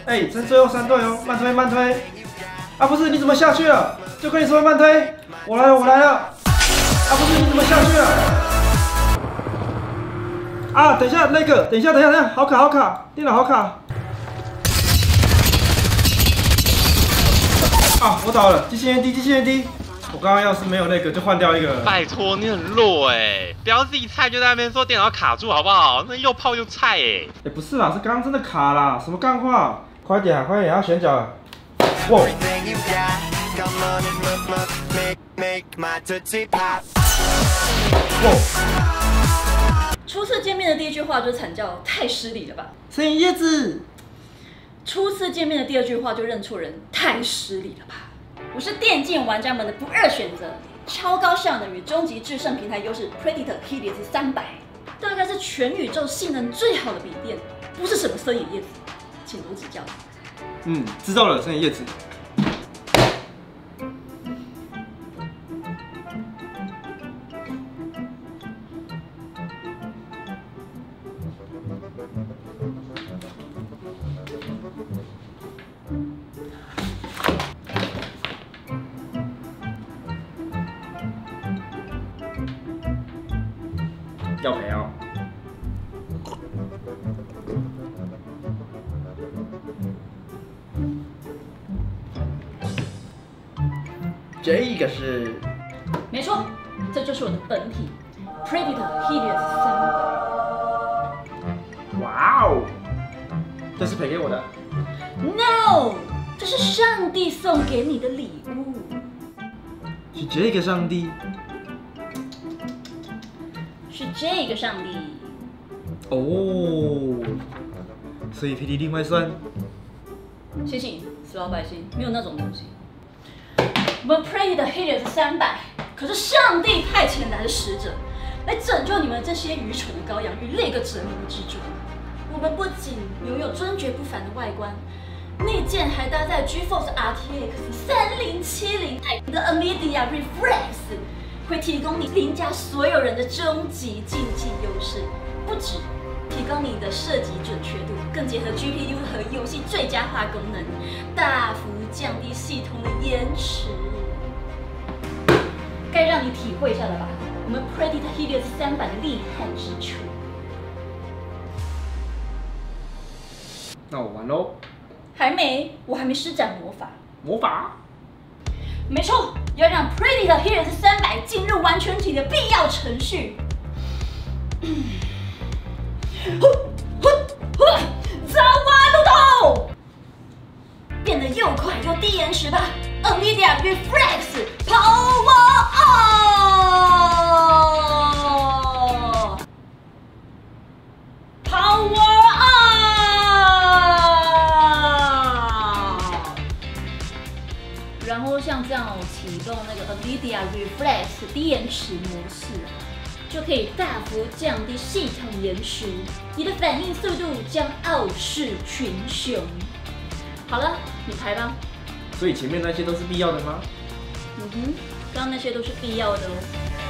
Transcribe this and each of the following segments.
哎，这最后3队哦，慢推慢推。啊，不是，你怎么下去了？就跟你说慢推，我来了我来了。啊，不是，你怎么下去了？啊，等一下那个，等一下，好卡，电脑好卡。啊，我倒了，机器人低。我刚刚要是没有那个，就换掉一个。 拜托，你很弱哎，不要自己菜就在那边说电脑卡住好不好？那又泡又菜哎。 哎，不是啦，是刚刚真的卡啦，什么干话？快点，要选角了。哇！哇！ 初次见面的第一句话就是惨叫，太失礼了吧？ 声音叶子。 初次见面的第2句话就认错人，太失礼了吧？我是电竞玩家们的不二选择，超高效能与终极制胜平台优势 Predator Helix 300，大概是全宇宙性能最好的笔电，不是什么森野叶子，请多指教。 知道了，森野叶子。要赔哦。这个是， 没错，这就是我的本体 Predator Helix 300。 哇哦，这是赔给我的。 No， 这是上帝送给你的礼物。 是这个上帝。 是这个上帝哦，所以霹雳另外算。 醒醒，死老百姓，没有那种东西。我们 Predator Helix 300可是上帝派遣来的使者，来拯救你们这些愚蠢的羔羊于那个折磨之中。我们不仅拥有尊爵不凡的外观，内建还搭载 GeForce RTX 3070的 NVIDIA Reflex。会提供你凌驾所有人的终极竞技优势，不止提高你的射击准确度，更结合 GPU 和游戏最佳化功能，大幅降低系统的延迟。该让你体会一下了吧？我们 Predator Helix 300的厉害之处。 那我玩喽。 还没，我还没施展魔法。 魔法？ 没错。要让 Predator Helix 300进入完全体的必要程序。早挖路头，变得又快又低延迟吧 ！NVIDIA Reflex Power On！Power On！然后像这样启动那个 NVIDIA Reflex 低延迟模式，就可以大幅降低系统延迟，你的反应速度将傲视群雄。好了，你排吧。 所以前面那些都是必要的吗？ 刚刚那些都是必要的哦。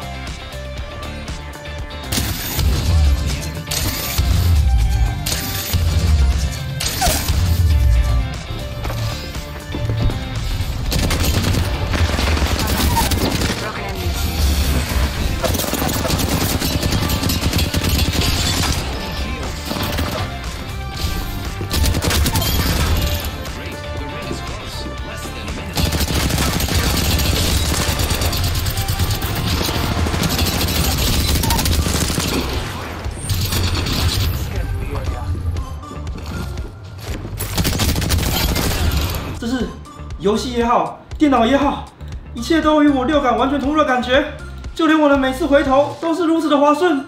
这是游戏也好，电脑也好，一切都与我六感完全同入的感觉，就连我的每次回头都是如此的滑顺。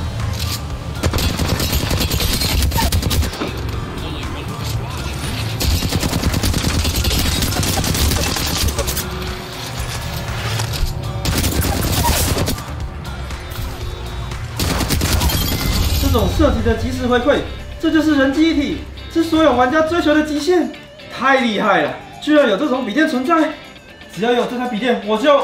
这种射击的即时回馈，这就是人机一体，是所有玩家追求的极限。太厉害了，居然有这种笔电存在！只要有这台笔电，我就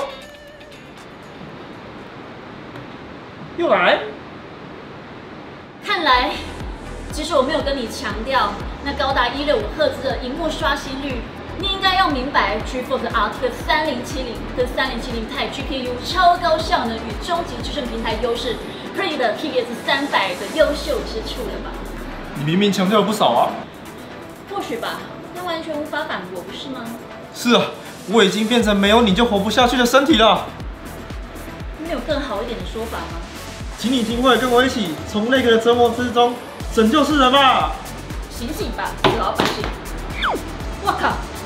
又来。 看来，即使我没有跟你强调那高达165赫兹的荧幕刷新率，你应该要明白 GeForce RTX 3070跟3070 Ti GPU 超高效能与终极支撑平台优势 Pretty 的 TX 300的优秀之处了吧？ 你明明强调了不少啊。 或许吧，但完全无法反驳，不是吗？ 是啊，我已经变成没有你就活不下去的身体了。 没有更好一点的说法吗？ 请你听会，跟我一起从那个折磨之中拯救世人吧！ 醒醒吧，老百姓！我靠！